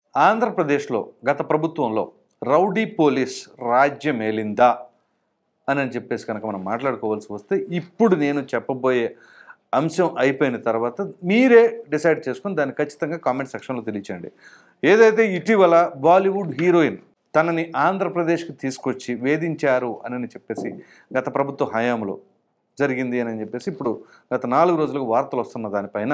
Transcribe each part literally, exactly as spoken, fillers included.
ఆంధ్రప్రదేశ్లో గత ప్రభుత్వంలో రౌడీ పోలీస్ రాజ్యమేలిందా అని చెప్పేసి కనుక మనం మాట్లాడుకోవాల్సి వస్తే ఇప్పుడు నేను చెప్పబోయే అంశం అయిపోయిన తర్వాత మీరే డిసైడ్ చేసుకుని దాన్ని ఖచ్చితంగా కామెంట్ సెక్షన్లో తెలియచేయండి. ఏదైతే ఇటీవల బాలీవుడ్ హీరోయిన్ తనని ఆంధ్రప్రదేశ్కి తీసుకొచ్చి వేధించారు అని చెప్పేసి గత ప్రభుత్వ హయాంలో జరిగింది అని చెప్పేసి ఇప్పుడు గత నాలుగు రోజులకు వార్తలు వస్తున్న దానిపైన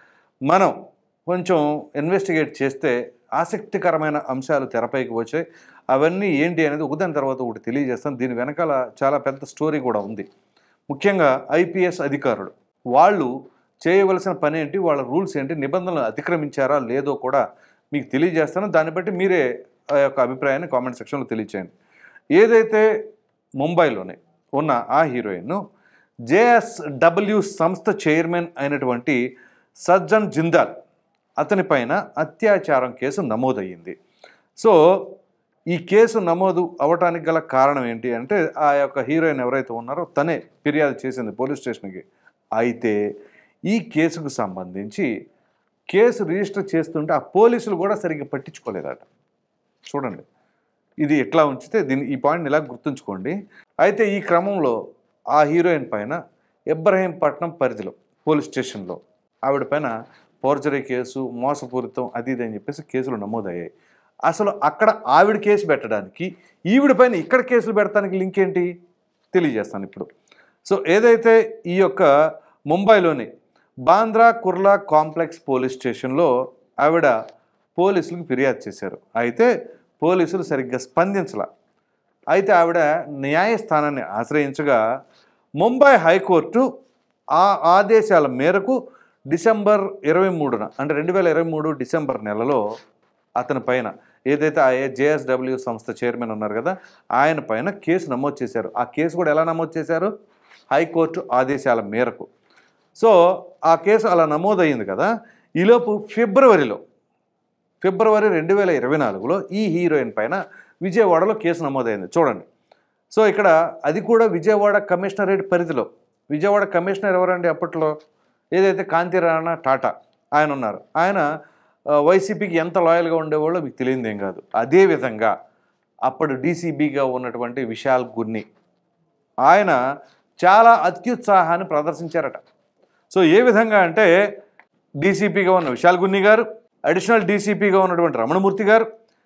మనం కొంచెం ఇన్వెస్టిగేట్ చేస్తే ఆసక్తికరమైన అంశాలు తెరపైకి వచ్చాయి. అవన్నీ ఏంటి అనేది ఒకదాని తర్వాత ఒకటి తెలియజేస్తాం. దీని వెనకాల చాలా పెద్ద స్టోరీ కూడా ఉంది. ముఖ్యంగా ఐపీఎస్ అధికారులు వాళ్ళు చేయవలసిన పని ఏంటి, వాళ్ళ రూల్స్ ఏంటి, నిబంధనలు అతిక్రమించారా లేదో కూడా మీకు తెలియజేస్తాను. దాన్ని బట్టి మీరే ఆ యొక్క అభిప్రాయాన్ని కామెంట్ సెక్షన్లో తెలియచేయండి. ఏదైతే ముంబైలోనే ఉన్న ఆ హీరోయిన్ జేఎస్డబ్ల్యూ సంస్థ చైర్మన్ అయినటువంటి సజ్జన్ జిందాల్ అతని పైన అత్యాచారం కేసు నమోదయ్యింది. సో ఈ కేసు నమోదు అవటానికి గల కారణం ఏంటి అంటే ఆ యొక్క హీరోయిన్ ఎవరైతే ఉన్నారో తనే ఫిర్యాదు చేసింది పోలీస్ స్టేషన్కి. అయితే ఈ కేసుకు సంబంధించి కేసు రిజిస్టర్ చేస్తుంటే ఆ పోలీసులు కూడా సరిగ్గా పట్టించుకోలేదట. చూడండి, ఇది ఎట్లా ఉంచితే దీన్ని ఈ పాయింట్ ఇలా గుర్తుంచుకోండి. అయితే ఈ క్రమంలో ఆ హీరోయిన్ పైన ఇబ్రహీంపట్నం పరిధిలో పోలీస్ స్టేషన్లో ఆవిడ పైన ఫోర్జరీ కేసు, మోసపూరితం అది ఇది అని చెప్పేసి కేసులు నమోదయ్యాయి. అసలు అక్కడ ఆవిడ కేసు పెట్టడానికి ఈవిడ పైన ఇక్కడ కేసులు పెడతానికి లింక్ ఏంటి తెలియజేస్తాను ఇప్పుడు. సో ఏదైతే ఈ యొక్క ముంబైలోని బాంద్రా కుర్లా కాంప్లెక్స్ పోలీస్ స్టేషన్లో ఆవిడ పోలీసులకు ఫిర్యాదు చేశారు. అయితే పోలీసులు సరిగ్గా స్పందించలా. అయితే ఆవిడ న్యాయస్థానాన్ని ఆశ్రయించగా ముంబై హైకోర్టు ఆ ఆదేశాల మేరకు డిసెంబర్ ఇరవై మూడున అంటే రెండు వేల ఇరవై మూడు డిసెంబర్ నెలలో అతని పైన ఏదైతే ఆ జేఎస్డబ్ల్యూ సంస్థ చైర్మన్ ఉన్నారు కదా ఆయన పైన కేసు నమోదు చేశారు. ఆ కేసు కూడా ఎలా నమోదు చేశారు? హైకోర్టు ఆదేశాల మేరకు. సో ఆ కేసు అలా నమోదయ్యింది కదా. ఈలోపు ఫిబ్రవరిలో ఫిబ్రవరి రెండు వేల ఇరవై నాలుగులో ఈ హీరోయిన్ పైన విజయవాడలో కేసు నమోదైంది. చూడండి, సో ఇక్కడ అది కూడా విజయవాడ కమిషనరేట్ పరిధిలో. విజయవాడ కమిషనర్ ఎవరండి అప్పట్లో? ఏదైతే కాంతిరాణా టాటా ఆయన ఉన్నారు. ఆయన వైసీపీకి ఎంత లాయల్గా ఉండేవాళ్ళో మీకు తెలియదేం కాదు. అదేవిధంగా అప్పుడు డీసీబీగా ఉన్నటువంటి విశాల్ గున్ని ఆయన చాలా అత్యుత్సాహాన్ని ప్రదర్శించారట. సో ఏ విధంగా అంటే డీసీపీగా ఉన్న విశాల్ గున్ని గారు, అడిషనల్ డీసీపీగా ఉన్నటువంటి రమణమూర్తి గారు,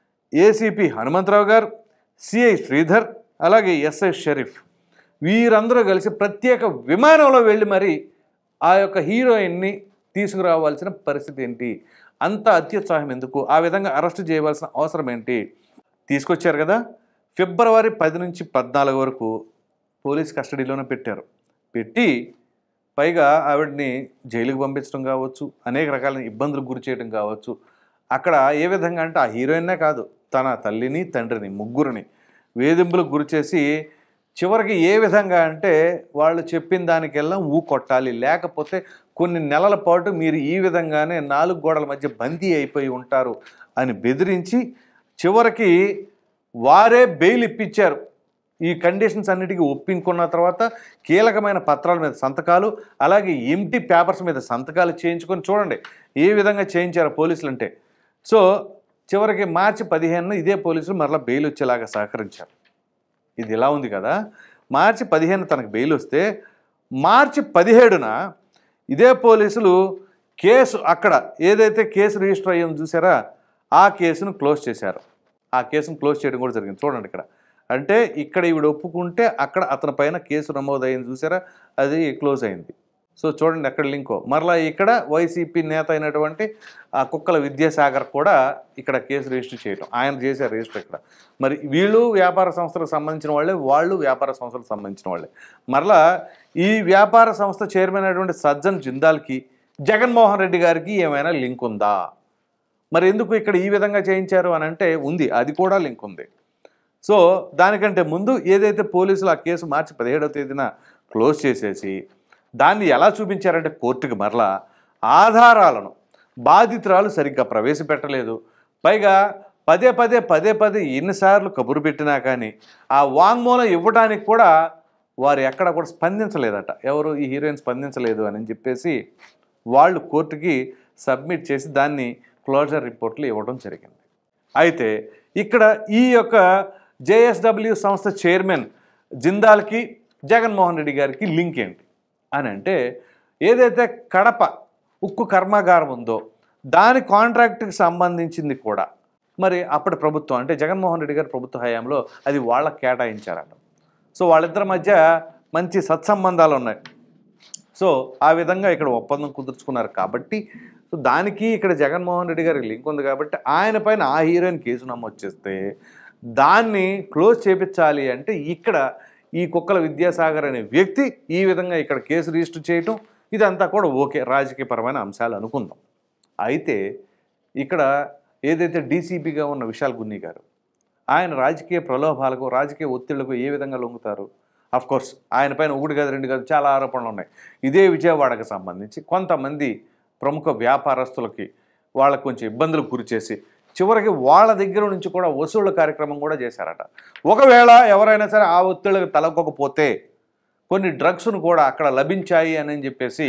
ఏసీపీ హనుమంతరావు గారు, సిఐ శ్రీధర్, అలాగే ఎస్ఐ షరీఫ్ వీరందరూ కలిసి ప్రత్యేక విమానంలో వెళ్ళి మరి ఆ యొక్క హీరోయిన్ని తీసుకురావాల్సిన పరిస్థితి ఏంటి? అంత అత్యుత్సాహం ఎందుకు? ఆ విధంగా అరెస్ట్ చేయవలసిన అవసరం ఏంటి? తీసుకొచ్చారు కదా. ఫిబ్రవరి పది నుంచి పద్నాలుగు వరకు పోలీస్ కస్టడీలోనే పెట్టారు. పెట్టి పైగా ఆవిడని జైలుకి పంపించడం కావచ్చు, అనేక రకాల ఇబ్బందులకు గురి చేయడం కావచ్చు. అక్కడ ఏ విధంగా అంటే ఆ హీరోయిన్నే కాదు తన తల్లిని తండ్రిని ముగ్గురిని వేధింపులకు గురి చేసి చివరికి ఏ విధంగా అంటే వాళ్ళు చెప్పిన దానికెల్లా ఊ కొట్టాలి, లేకపోతే కొన్ని నెలల పాటు మీరు ఈ విధంగానే నాలుగు గోడల మధ్య బందీ అయిపోయి ఉంటారు అని బెదిరించి చివరికి వారే బెయిల్ ఇప్పించారు. ఈ కండిషన్స్ అన్నిటికీ ఒప్పించుకున్న తర్వాత కీలకమైన పత్రాల మీద సంతకాలు, అలాగే ఎంటీ పేపర్స్ మీద సంతకాలు చేయించుకొని చూడండి ఏ విధంగా చేయించారు పోలీసులు అంటే. సో చివరికి మార్చి పదిహేనున ఇదే పోలీసులు మరలా బెయిల్ వచ్చేలాగా సహకరించారు. ఇది ఇలా ఉంది కదా. మార్చి పదిహేను తనకు బెయిల్ వస్తే మార్చి పదిహేడున ఇదే పోలీసులు కేసు అక్కడ ఏదైతే కేసు రిజిస్టర్ అయ్యిందో చూసారా ఆ కేసును క్లోజ్ చేశారు. ఆ కేసును క్లోజ్ చేయడం కూడా జరిగింది. చూడండి ఇక్కడ అంటే ఇక్కడ ఈవిడ ఒప్పుకుంటే అక్కడ అతని పైన కేసు నమోదైంది చూసారా, అది క్లోజ్ అయింది. సో చూడండి ఎక్కడ లింకో. మరలా ఇక్కడ వైసీపీ నేత అయినటువంటి ఆ కుక్కల విద్యాసాగర్ కూడా ఇక్కడ కేసు రిజిస్టర్ చేయటం, ఆయన చేశారు రిజిస్టర్ ఇక్కడ. మరి వీళ్ళు వ్యాపార సంస్థలకు సంబంధించిన వాళ్ళే, వాళ్ళు వ్యాపార సంస్థలకు సంబంధించిన వాళ్ళే. మరలా ఈ వ్యాపార సంస్థ చైర్మన్ అయినటువంటి సజ్జన్ జిందాల్కి జగన్మోహన్ రెడ్డి గారికి ఏమైనా లింక్ ఉందా? మరి ఎందుకు ఇక్కడ ఈ విధంగా చేయించారు అని అంటే ఉంది, అది కూడా లింక్ ఉంది. సో దానికంటే ముందు ఏదైతే పోలీసులు ఆ కేసు మార్చి పదిహేడవ తేదీన క్లోజ్ చేసేసి దాన్ని ఎలా చూపించారంటే కోర్టుకి మరలా ఆధారాలను బాధితురాలు సరిగ్గా ప్రవేశపెట్టలేదు. పైగా పదే పదే పదే పదే ఎన్నిసార్లు కబురు పెట్టినా కానీ ఆ వాంగ్మూలం ఇవ్వడానికి కూడా వారు ఎక్కడ కూడా స్పందించలేదట. ఎవరు? ఈ హీరోయిన్ స్పందించలేదు అని చెప్పేసి వాళ్ళు కోర్టుకి సబ్మిట్ చేసి దాన్ని క్లోజర్ రిపోర్ట్లు ఇవ్వడం జరిగింది. అయితే ఇక్కడ ఈ యొక్క జేఎస్డబ్ల్యూ సంస్థ చైర్మన్ జిందాల్కి జగన్మోహన్ రెడ్డి గారికి లింక్ ఏంటి అని అంటే, ఏదైతే కడప ఉక్కు కర్మాగారం ఉందో దాని కాంట్రాక్ట్కి సంబంధించింది కూడా మరి అప్పటి ప్రభుత్వం అంటే జగన్మోహన్ రెడ్డి గారి ప్రభుత్వ హయాంలో అది వాళ్ళకి కేటాయించారట. సో వాళ్ళిద్దరి మధ్య మంచి సత్సంబంధాలు ఉన్నాయి. సో ఆ విధంగా ఇక్కడ ఒప్పందం కుదుర్చుకున్నారు కాబట్టి సో దానికి ఇక్కడ జగన్మోహన్ రెడ్డి గారికి లింక్ ఉంది కాబట్టి ఆయన పైన ఆ హీరోయిన్ కేసు నమోదు చేస్తే దాన్ని క్లోజ్ చేపించాలి అంటే ఇక్కడ ఈ కుక్కల విద్యాసాగర్ అనే వ్యక్తి ఈ విధంగా ఇక్కడ కేసు రిజిస్టర్ చేయటం ఇదంతా కూడా ఓకే, రాజకీయపరమైన అంశాలు అనుకుందాం. అయితే ఇక్కడ ఏదైతే డీసీపీగా ఉన్న విశాల్ గున్ని గారు ఆయన రాజకీయ ప్రలోభాలకు రాజకీయ ఒత్తిళ్లకు ఏ విధంగా లొంగుతారు? అఫ్కోర్స్ ఆయన పైన ఒకటి కాదు రెండు కాదు చాలా ఆరోపణలు ఉన్నాయి. ఇదే విజయవాడకు సంబంధించి కొంతమంది ప్రముఖ వ్యాపారస్తులకి వాళ్ళకు కొంచెం ఇబ్బందులకు గురి చేసి చివరికి వాళ్ళ దగ్గర నుంచి కూడా వసూళ్ల కార్యక్రమం కూడా చేశారట. ఒకవేళ ఎవరైనా సరే ఆ ఒత్తిళ్లకు తలకొకపోతే కొన్ని డ్రగ్స్ను కూడా అక్కడ లభించాయి అని చెప్పేసి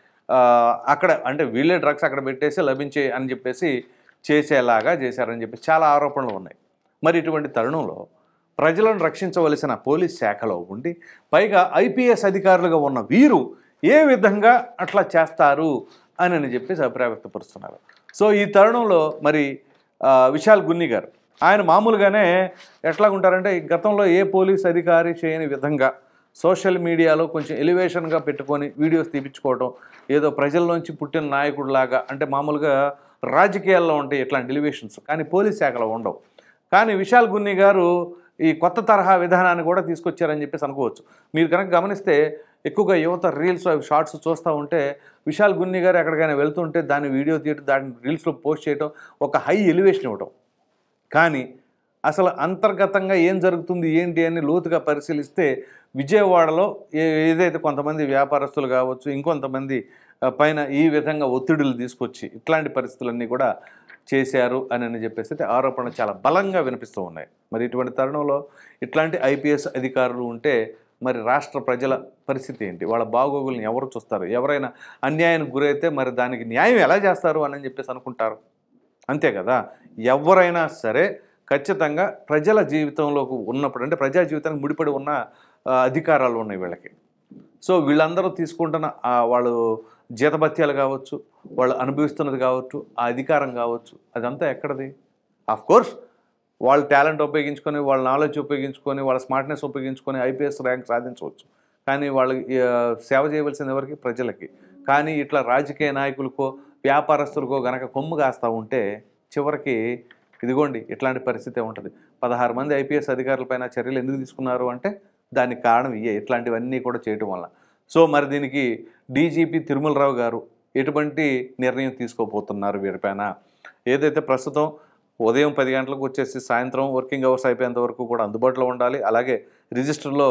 అక్కడ అంటే వీళ్ళే డ్రగ్స్ అక్కడ పెట్టేసి లభించే అని చెప్పేసి చేసేలాగా చేశారని చెప్పి చాలా ఆరోపణలు ఉన్నాయి. మరి ఇటువంటి తరుణంలో ప్రజలను రక్షించవలసిన పోలీస్ శాఖలో ఉండి పైగా ఐపీఎస్ అధికారులుగా ఉన్న వీరు ఏ విధంగా అట్లా చేస్తారు అని అని చెప్పేసి అభిప్రాయం వ్యక్తపరుస్తున్నారు. సో ఈ తరుణంలో మరి విశాల్ గున్ని గారు ఆయన మామూలుగానే ఎట్లా ఉంటారంటే గతంలో ఏ పోలీస్ అధికారి చేయని విధంగా సోషల్ మీడియాలో కొంచెం ఎలివేషన్గా పెట్టుకొని వీడియోస్ తీపించుకోవడం, ఏదో ప్రజల్లోంచి పుట్టిన నాయకుడిలాగా అంటే మామూలుగా రాజకీయాల్లో ఉంటాయి ఇట్లాంటి ఎలివేషన్స్, కానీ పోలీస్ శాఖలో ఉండవు. కానీ విశాల్ గున్ని గారు ఈ కొత్త తరహా విధానాన్ని కూడా తీసుకొచ్చారని చెప్పేసి అనుకోవచ్చు. మీరు కనుక గమనిస్తే ఎక్కువగా యువత రీల్స్ షార్ట్స్ చూస్తూ ఉంటే విశాల్ గున్ని గారు ఎక్కడికైనా వెళ్తుంటే దాన్ని వీడియో తీయడం, దాన్ని రీల్స్లో పోస్ట్ చేయడం, ఒక హై ఎలివేషన్ ఇవ్వడం. కానీ అసలు అంతర్గతంగా ఏం జరుగుతుంది ఏంటి అని లోతుగా పరిశీలిస్తే విజయవాడలో ఏదైతే కొంతమంది వ్యాపారస్తులు కావచ్చు ఇంకొంతమంది పైన ఈ విధంగా ఒత్తిడులు తీసుకొచ్చి ఇట్లాంటి పరిస్థితులన్నీ కూడా చేశారు అని అని చెప్పేసి ఆరోపణలు చాలా బలంగా వినిపిస్తూ ఉన్నాయి. మరి ఇటువంటి తరుణంలో ఇట్లాంటి ఐపీఎస్ అధికారులు ఉంటే మరి రాష్ట్ర ప్రజల పరిస్థితి ఏంటి? వాళ్ళ బాగోగుల్ని ఎవరు చూస్తారు? ఎవరైనా అన్యాయానికి గురైతే మరి దానికి న్యాయం ఎలా చేస్తారు అని చెప్పేసి అనుకుంటారు. అంతే కదా, ఎవరైనా సరే ఖచ్చితంగా ప్రజల జీవితంలోకి ఉన్నప్పుడు అంటే ప్రజా జీవితానికి ముడిపడి ఉన్న అధికారాలు ఉన్నాయి వీళ్ళకి. సో వీళ్ళందరూ తీసుకుంటున్న వాళ్ళు జీతభత్యాలు కావచ్చు, వాళ్ళు అనుభవిస్తున్నది కావచ్చు, ఆ అధికారం కావచ్చు, అదంతా ఎక్కడది? ఆఫ్కోర్స్ వాళ్ళ టాలెంట్ ఉపయోగించుకొని వాళ్ళ నాలెడ్జ్ ఉపయోగించుకొని వాళ్ళ స్మార్ట్నెస్ ఉపయోగించుకొని ఐపీఎస్ ర్యాంక్ సాధించవచ్చు. కానీ వాళ్ళకి సేవ చేయవలసింది ఎవరికి? ప్రజలకి. కానీ ఇట్లా రాజకీయ నాయకులకో వ్యాపారస్తులకో గనక కొమ్ము కాస్తూ ఉంటే చివరికి ఇదిగోండి ఇట్లాంటి పరిస్థితే ఉంటుంది. పదహారు మంది ఐపీఎస్ అధికారులపైన చర్యలు ఎందుకు తీసుకున్నారు అంటే దానికి కారణం ఇయే, ఇట్లాంటివన్నీ కూడా చేయటం వల్ల. సో మరి దీనికి డీజీపీ తిరుమలరావు గారు ఎటువంటి నిర్ణయం తీసుకోబోతున్నారు వీరిపైన? ఏదైతే ప్రస్తుతం ఉదయం పది గంటలకు వచ్చేసి సాయంత్రం వర్కింగ్ అవర్స్ అయిపోయేంత వరకు కూడా అందుబాటులో ఉండాలి, అలాగే రిజిస్టర్లో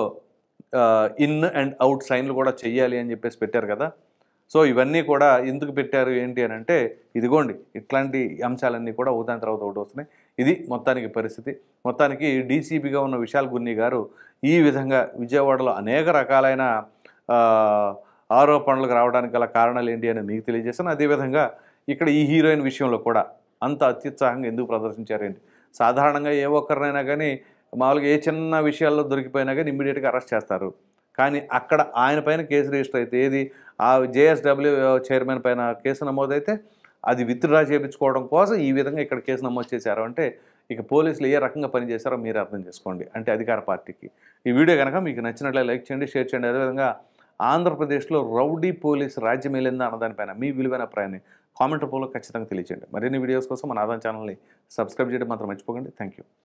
ఇన్ అండ్ అవుట్ సైన్లు కూడా చెయ్యాలి అని చెప్పేసి పెట్టారు కదా. సో ఇవన్నీ కూడా ఎందుకు పెట్టారు ఏంటి అని అంటే ఇదిగోండి ఇట్లాంటి అంశాలన్నీ కూడా ఒకదాని తర్వాత ఒకటి వస్తున్నాయి. ఇది మొత్తానికి పరిస్థితి. మొత్తానికి డీసీపీగా ఉన్న విశాల్ గున్ని గారు ఈ విధంగా విజయవాడలో అనేక రకాలైన ఆరోపణలకు రావడానికి గల కారణాలు ఏంటి అని మీకు తెలియజేస్తాను. అదేవిధంగా ఇక్కడ ఈ హీరోయిన్ విషయంలో కూడా అంత అత్యుత్సాహంగా ఎందుకు ప్రదర్శించారేంటి? సాధారణంగా ఏ ఒక్కరినైనా కానీ మామూలుగా ఏ చిన్న విషయాల్లో దొరికిపోయినా కానీ ఇమ్మీడియట్గా అరెస్ట్ చేస్తారు. కానీ అక్కడ ఆయన పైన కేసు రిజిస్టర్ అయితే ఏది ఆ జేఎస్డబ్ల్యూ చైర్మన్ పైన కేసు నమోదైతే అది విత్డ్రా చేయించుకోవడం కోసం ఈ విధంగా ఇక్కడ కేసు నమోదు చేశారు అంటే ఇక పోలీసులు ఏ రకంగా పనిచేశారో మీరు అర్థం చేసుకోండి. అంటే అధికార పార్టీకి ఈ వీడియో కనుక మీకు నచ్చినట్లయితే లైక్ చేయండి, షేర్ చేయండి. అదేవిధంగా ఆంధ్రప్రదేశ్లో రౌడీ పోలీస్ రాజ్యం ఏలిందా అన్నదానిపైన మీ విలువైన అభిప్రాయాన్ని కామెంట్ రూపంలో ఖచ్చితంగా తెలియచేయండి. మరిన్ని వీడియోస్ కోసం మన ఆదాన్ ఛానల్ని సబ్స్క్రైబ్ చేయడం మాత్రం మర్చిపోకండి. Thank you.